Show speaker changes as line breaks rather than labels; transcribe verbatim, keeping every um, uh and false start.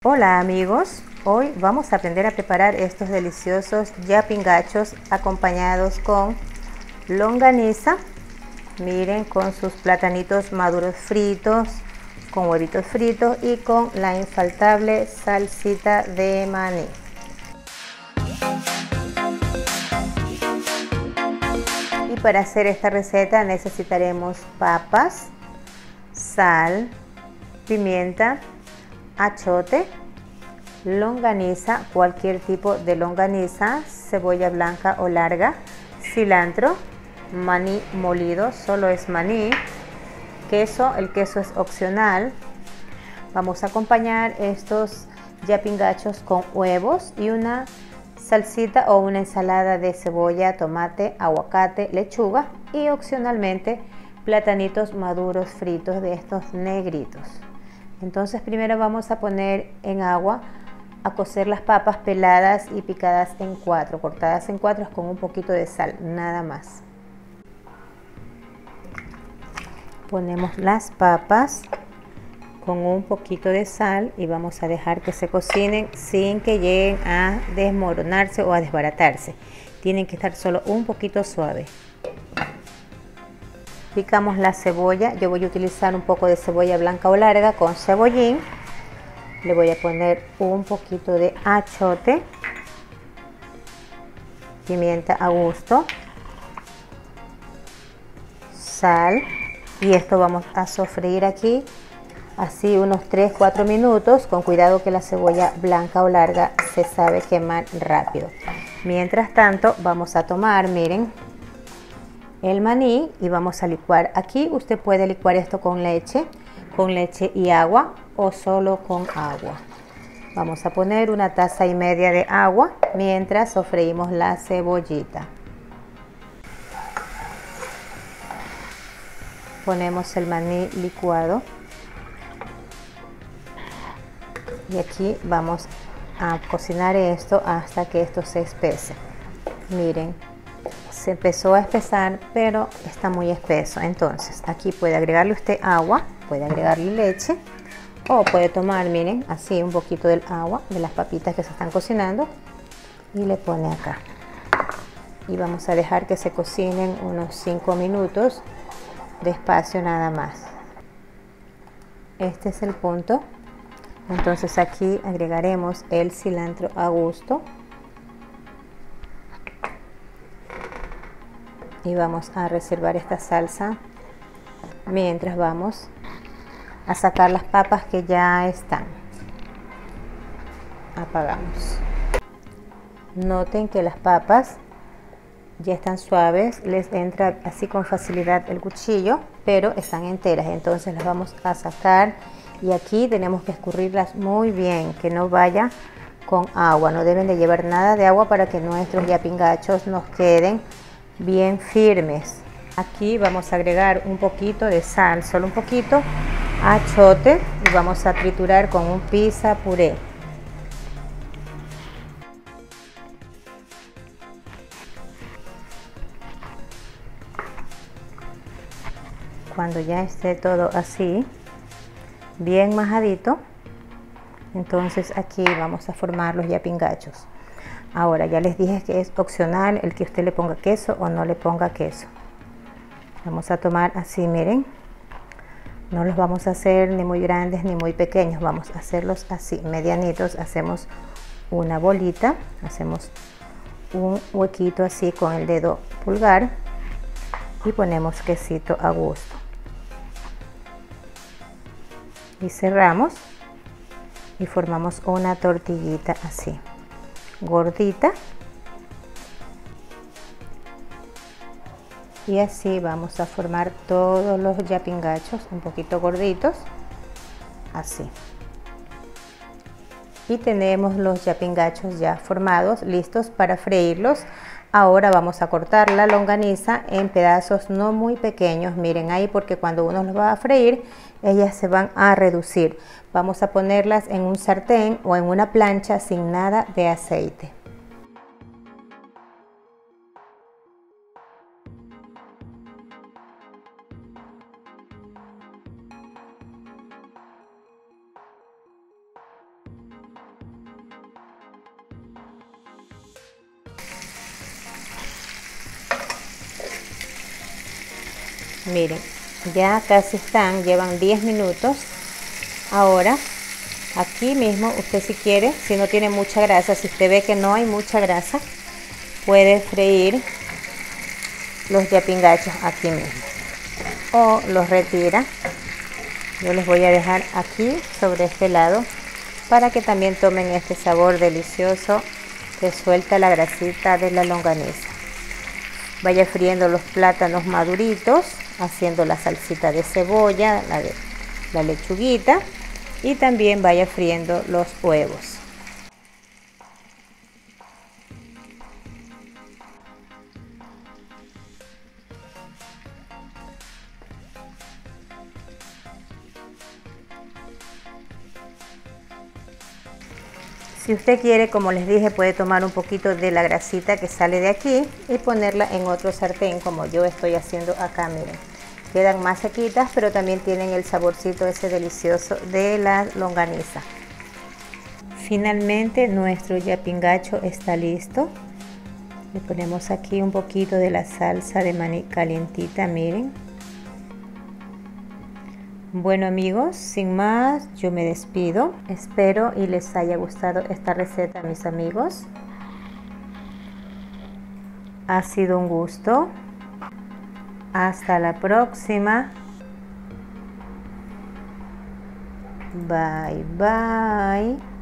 Hola amigos, hoy vamos a aprender a preparar estos deliciosos yapingachos acompañados con longaniza. Miren, con sus platanitos maduros fritos, con huevitos fritos y con la infaltable salsita de maní. Y para hacer esta receta necesitaremos papas, sal, pimienta, achote, longaniza, cualquier tipo de longaniza, cebolla blanca o larga, cilantro, maní molido, solo es maní, queso, el queso es opcional. Vamos a acompañar estos yapingachos con huevos y una salsita o una ensalada de cebolla, tomate, aguacate, lechuga y opcionalmente platanitos maduros fritos de estos negritos. Entonces primero vamos a poner en agua a cocer las papas peladas y picadas en cuatro, cortadas en cuatro con un poquito de sal, nada más. Ponemos las papas con un poquito de sal y vamos a dejar que se cocinen sin que lleguen a desmoronarse o a desbaratarse. Tienen que estar solo un poquito suaves. Picamos la cebolla. Yo voy a utilizar un poco de cebolla blanca o larga con cebollín. Le voy a poner un poquito de achote, pimienta a gusto, sal, y esto vamos a sofreír aquí así unos tres a cuatro minutos, con cuidado que la cebolla blanca o larga se sabe quemar rápido. Mientras tanto vamos a tomar, miren, el maní y vamos a licuar. Aquí usted puede licuar esto con leche, con leche y agua o solo con agua. Vamos a poner una taza y media de agua mientras sofreímos la cebollita. Ponemos el maní licuado y aquí vamos a cocinar esto hasta que esto se espese. Miren, se empezó a espesar, pero está muy espeso. Entonces aquí puede agregarle usted agua, puede agregarle leche o puede tomar, miren, así un poquito del agua de las papitas que se están cocinando y le pone acá. Y vamos a dejar que se cocinen unos cinco minutos, despacio nada más. Este es el punto. Entonces aquí agregaremos el cilantro a gusto. Y vamos a reservar esta salsa mientras vamos a sacar las papas que ya están. Apagamos. Noten que las papas ya están suaves, les entra así con facilidad el cuchillo, pero están enteras, entonces las vamos a sacar y aquí tenemos que escurrirlas muy bien, que no vaya con agua, no deben de llevar nada de agua para que nuestros yapingachos nos queden bien firmes. Aquí vamos a agregar un poquito de sal, solo un poquito, achote y vamos a triturar con un pizza puré. Cuando ya esté todo así, bien majadito, entonces aquí vamos a formar los yapingachos. Ahora ya les dije que es opcional el que usted le ponga queso o no le ponga queso. Vamos a tomar así, miren. No los vamos a hacer ni muy grandes ni muy pequeños, vamos a hacerlos así, medianitos. Hacemos una bolita, hacemos un huequito así con el dedo pulgar y ponemos quesito a gusto. Y cerramos y formamos una tortillita así, gordita. Y así vamos a formar todos los yapingachos un poquito gorditos, así. Y tenemos los yapingachos ya formados, listos para freírlos. Ahora vamos a cortar la longaniza en pedazos no muy pequeños, miren ahí, porque cuando uno los va a freír, ellas se van a reducir. Vamos a ponerlas en un sartén o en una plancha sin nada de aceite. Miren, ya casi están, llevan diez minutos. Ahora, aquí mismo, usted si quiere, si no tiene mucha grasa, si usted ve que no hay mucha grasa, puede freír los yapingachos aquí mismo. O los retira. Yo les voy a dejar aquí sobre este lado para que también tomen este sabor delicioso que suelta la grasita de la longaniza. Vaya friendo los plátanos maduritos, haciendo la salsita de cebolla, la, de, la lechuguita, y también vaya friendo los huevos. Si usted quiere, como les dije, puede tomar un poquito de la grasita que sale de aquí y ponerla en otro sartén, como yo estoy haciendo acá, miren. Quedan más sequitas, pero también tienen el saborcito ese delicioso de la longaniza. Finalmente, nuestro yapingacho está listo. Le ponemos aquí un poquito de la salsa de maní calientita, miren. Bueno amigos, sin más, yo me despido. Espero y les haya gustado esta receta, mis amigos. Ha sido un gusto. Hasta la próxima. Bye, bye.